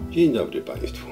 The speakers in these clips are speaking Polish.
Dzień dobry Państwu.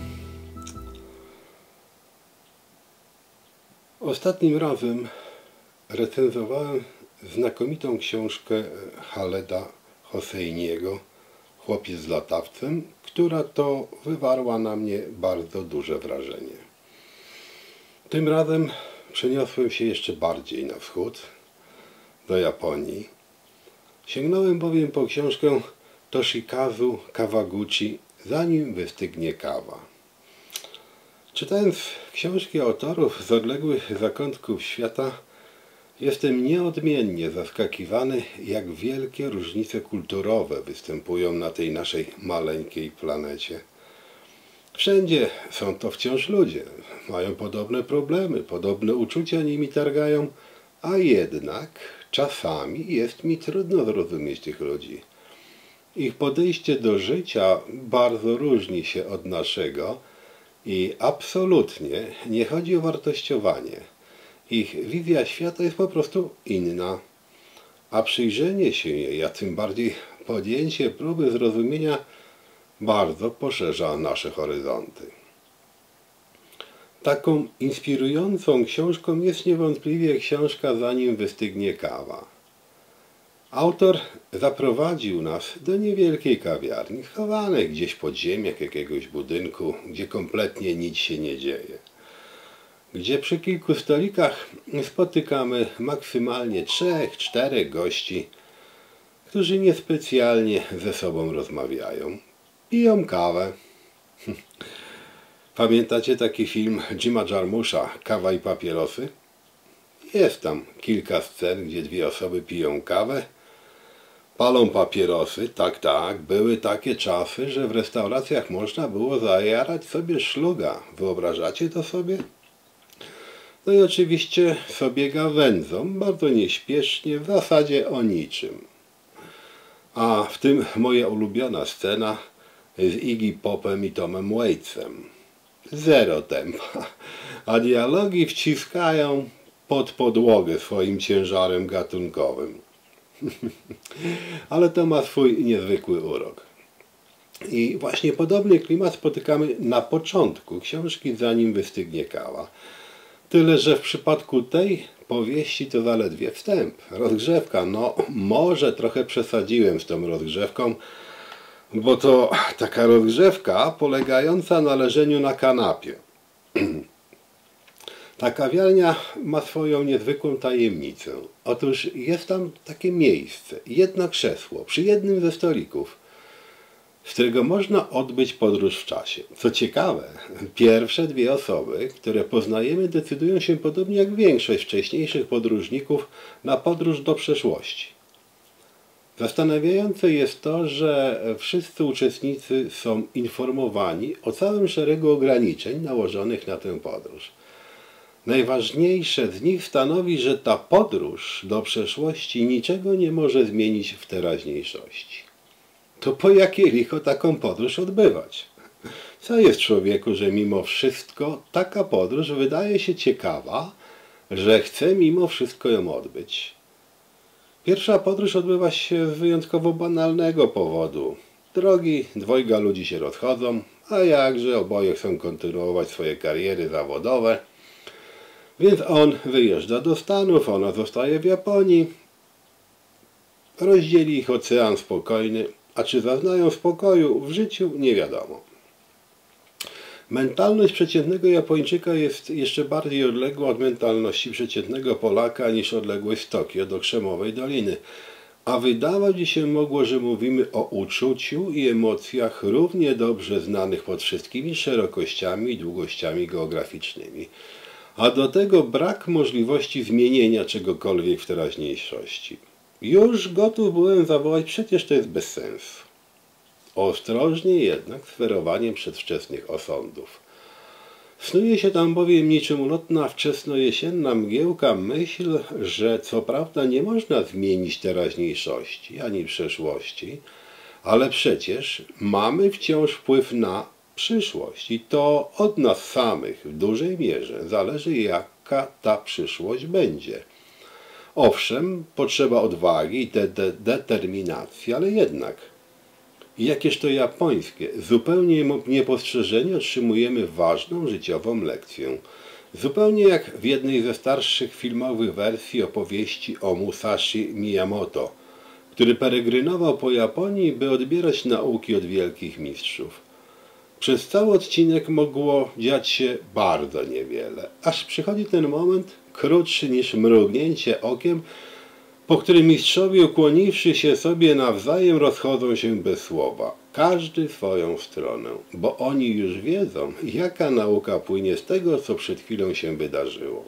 Ostatnim razem recenzowałem znakomitą książkę Haleda Hosseiniego Chłopiec z latawcem, która to wywarła na mnie bardzo duże wrażenie. Tym razem przeniosłem się jeszcze bardziej na wschód, do Japonii. Sięgnąłem bowiem po książkę Toshikazu Kawaguchi Zanim wystygnie kawa. Czytając książki autorów z odległych zakątków świata, jestem nieodmiennie zaskakiwany, jak wielkie różnice kulturowe występują na tej naszej maleńkiej planecie. Wszędzie są to wciąż ludzie, mają podobne problemy, podobne uczucia nimi targają, a jednak czasami jest mi trudno zrozumieć tych ludzi. Ich podejście do życia bardzo różni się od naszego i absolutnie nie chodzi o wartościowanie. Ich wizja świata jest po prostu inna, a przyjrzenie się jej, a tym bardziej podjęcie próby zrozumienia bardzo poszerza nasze horyzonty. Taką inspirującą książką jest niewątpliwie książka Zanim wystygnie kawa. Autor zaprowadził nas do niewielkiej kawiarni, schowanej gdzieś pod ziemiach jakiegoś budynku, gdzie kompletnie nic się nie dzieje. Gdzie przy kilku stolikach spotykamy maksymalnie 3-4 gości, którzy niespecjalnie ze sobą rozmawiają. Piją kawę. Pamiętacie taki film Jima Jarmusza Kawa i papierosy? Jest tam kilka scen, gdzie dwie osoby piją kawę, palą papierosy. Tak, były takie czasy, że w restauracjach można było zajarać sobie szluga. Wyobrażacie to sobie? No i oczywiście sobie gawędzą, bardzo nieśpiesznie, w zasadzie o niczym. A w tym moja ulubiona scena z Iggy Popem i Tomem Waitsem. Zero tempa, a dialogi wciskają pod podłogę swoim ciężarem gatunkowym. Ale to ma swój niezwykły urok. I właśnie podobny klimat spotykamy na początku książki Zanim wystygnie kawa. Tyle, że w przypadku tej powieści to zaledwie wstęp. Rozgrzewka, no może trochę przesadziłem z tą rozgrzewką, bo to taka rozgrzewka polegająca na leżeniu na kanapie. Ta kawiarnia ma swoją niezwykłą tajemnicę. Otóż jest tam takie miejsce, jedno krzesło przy jednym ze stolików, z którego można odbyć podróż w czasie. Co ciekawe, pierwsze dwie osoby, które poznajemy, decydują się podobnie jak większość wcześniejszych podróżników na podróż do przeszłości. Zastanawiające jest to, że wszyscy uczestnicy są informowani o całym szeregu ograniczeń nałożonych na tę podróż. Najważniejsze z nich stanowi, że ta podróż do przeszłości niczego nie może zmienić w teraźniejszości. To po jakie licho taką podróż odbywać? Co jest człowieku, że mimo wszystko taka podróż wydaje się ciekawa, że chce mimo wszystko ją odbyć? Pierwsza podróż odbywa się z wyjątkowo banalnego powodu. Drogi dwojga ludzi się rozchodzą, a jakże oboje chcą kontynuować swoje kariery zawodowe. Więc on wyjeżdża do Stanów, ona zostaje w Japonii. Rozdzieli ich ocean spokojny, a czy zaznają spokoju w życiu, nie wiadomo. Mentalność przeciętnego Japończyka jest jeszcze bardziej odległa od mentalności przeciętnego Polaka niż odległość z Tokio do Krzemowej Doliny. A wydawać się mogło, że mówimy o uczuciu i emocjach równie dobrze znanych pod wszystkimi szerokościami i długościami geograficznymi. A do tego brak możliwości zmienienia czegokolwiek w teraźniejszości. Już gotów byłem zawołać, przecież to jest bez sensu. Ostrożnie jednak z ferowaniem przedwczesnych osądów. Snuje się tam bowiem niczym ulotna wczesnojesienna mgiełka myśl, że co prawda nie można zmienić teraźniejszości ani przeszłości, ale przecież mamy wciąż wpływ na przyszłość i to od nas samych w dużej mierze zależy, jaka ta przyszłość będzie. Owszem, potrzeba odwagi i determinacji, ale jednak I jakież to japońskie, zupełnie niepostrzeżenie otrzymujemy ważną życiową lekcję. Zupełnie jak w jednej ze starszych filmowych wersji opowieści o Musashi Miyamoto, który peregrynował po Japonii, by odbierać nauki od wielkich mistrzów. Przez cały odcinek mogło dziać się bardzo niewiele, aż przychodzi ten moment, krótszy niż mrugnięcie okiem, po którym mistrzowie, ukłoniwszy się sobie nawzajem, rozchodzą się bez słowa, każdy swoją stronę, bo oni już wiedzą, jaka nauka płynie z tego, co przed chwilą się wydarzyło.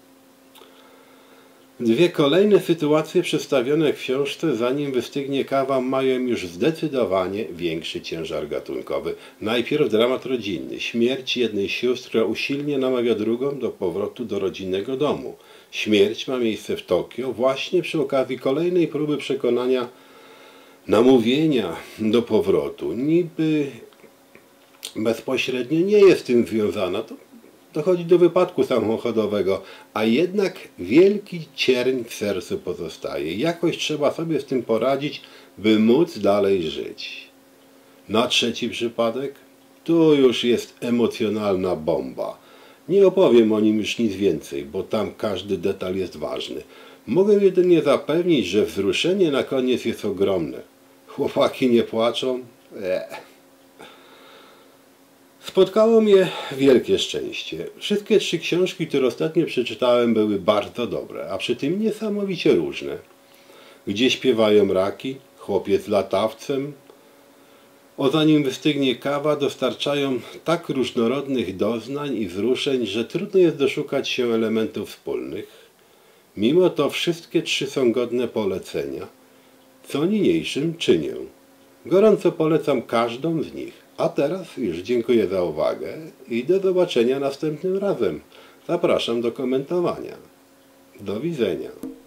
Dwie kolejne sytuacje przedstawione w książce, zanim wystygnie kawa, mają już zdecydowanie większy ciężar gatunkowy. Najpierw dramat rodzinny, śmierć jednej z sióstr, która usilnie namawia drugą do powrotu do rodzinnego domu. Śmierć ma miejsce w Tokio właśnie przy okazji kolejnej próby przekonania, namówienia do powrotu. Niby bezpośrednio nie jest z tym związana, to dochodzi do wypadku samochodowego, a jednak wielki cierń w sercu pozostaje. Jakoś trzeba sobie z tym poradzić, by móc dalej żyć. Na trzeci przypadek? Tu już jest emocjonalna bomba. Nie opowiem o nim już nic więcej, bo tam każdy detal jest ważny. Mogę jedynie zapewnić, że wzruszenie na koniec jest ogromne. Chłopaki nie płaczą? Spotkało mnie wielkie szczęście. Wszystkie trzy książki, które ostatnio przeczytałem, były bardzo dobre, a przy tym niesamowicie różne. Gdzie śpiewają raki, Chłopiec z latawcem, o Zanim wystygnie kawa, dostarczają tak różnorodnych doznań i wzruszeń, że trudno jest doszukać się elementów wspólnych. Mimo to wszystkie trzy są godne polecenia, co niniejszym czynię. Gorąco polecam każdą z nich. A teraz już dziękuję za uwagę i do zobaczenia następnym razem. Zapraszam do komentowania. Do widzenia.